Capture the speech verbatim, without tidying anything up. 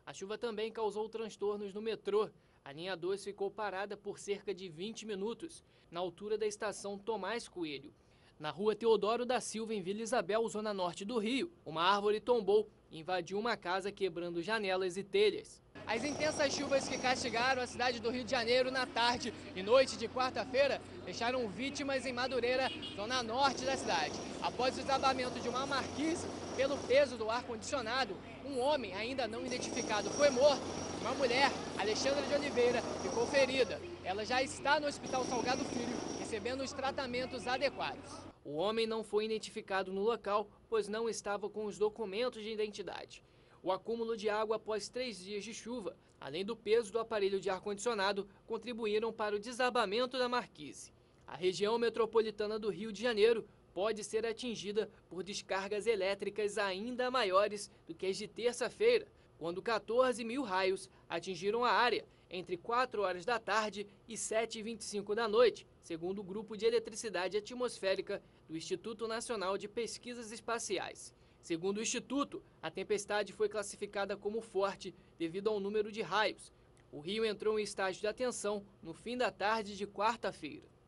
A chuva também causou transtornos no metrô. A linha dois ficou parada por cerca de vinte minutos, na altura da estação Tomás Coelho. Na rua Teodoro da Silva, em Vila Isabel, zona norte do Rio, uma árvore tombou e invadiu uma casa, quebrando janelas e telhas. As intensas chuvas que castigaram a cidade do Rio de Janeiro na tarde e noite de quarta-feira deixaram vítimas em Madureira, zona norte da cidade. Após o desabamento de uma marquise, pelo peso do ar-condicionado, um homem ainda não identificado foi morto. Uma mulher, Alexandra de Oliveira, ficou ferida. Ela já está no Hospital Salgado Filho, recebendo os tratamentos adequados. O homem não foi identificado no local, pois não estava com os documentos de identidade. O acúmulo de água após três dias de chuva, além do peso do aparelho de ar-condicionado, contribuíram para o desabamento da marquise. A região metropolitana do Rio de Janeiro pode ser atingida por descargas elétricas ainda maiores do que as de terça-feira, quando quatorze mil raios atingiram a área entre quatro horas da tarde e sete e vinte e cinco da noite, segundo o Grupo de Eletricidade Atmosférica do Instituto Nacional de Pesquisas Espaciais. Segundo o Instituto, a tempestade foi classificada como forte devido ao número de raios. O Rio entrou em estágio de atenção no fim da tarde de quarta-feira.